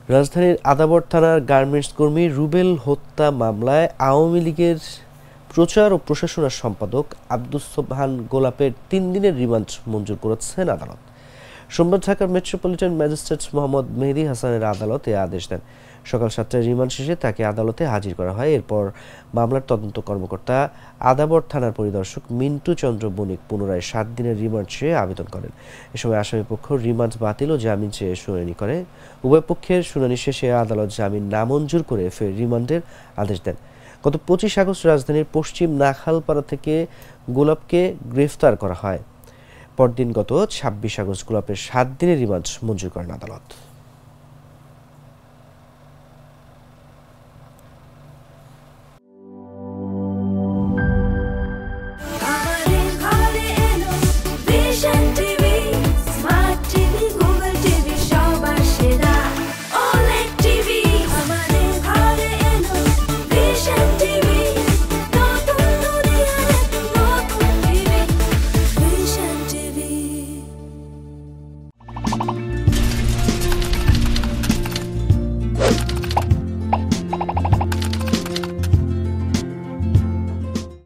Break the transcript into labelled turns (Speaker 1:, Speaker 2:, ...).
Speaker 1: রাজধানীর আদাবর থানার গার্মেন্টস কর্মী রুবেল হত্যা মামলায় আওয়ামী লীগের প্রচার ও প্রশাসনের সম্পাদক আব্দুস সোবহান গোলাপের 3 দিনের রিমান্ড মঞ্জুর করেছেন আদালত। সোমবার ঢাকার মেট্রোপলিটন ম্যাজিস্ট্রেট মোহাম্মদ মেহেদী হাসানের আদালত এ আদেশ দেন। সকাল 7টায় রিমান্ড শেষে তাকে আদালতে হাজির করা হয়। এরপর মামলার তদন্ত কর্মকর্তা আদাবর থানার পরিদর্শক মিন্টু চন্দ্র বণিক পুনরায় 7 দিনের রিমান্ড চেয়ে আবেদন করেন। এ সময় আসামিপক্ষ রিমান্ড বাতিল ও জামিন চেয়ে শুনানি করে। উভয় পক্ষের শুনানি শেষে আদালত জামিন নামঞ্জুর করে ফের রিমান্ডের আদেশ দেন। গত 25 আগস্ট রাজধানীর পশ্চিম নাখালপাড়া থেকে গোলাপকে গ্রেফতার করা হয়। পরদিন গত 26 আগস্ট গোলাপের 7 দিনের রিমান্ড মঞ্জুর করেন আদালত।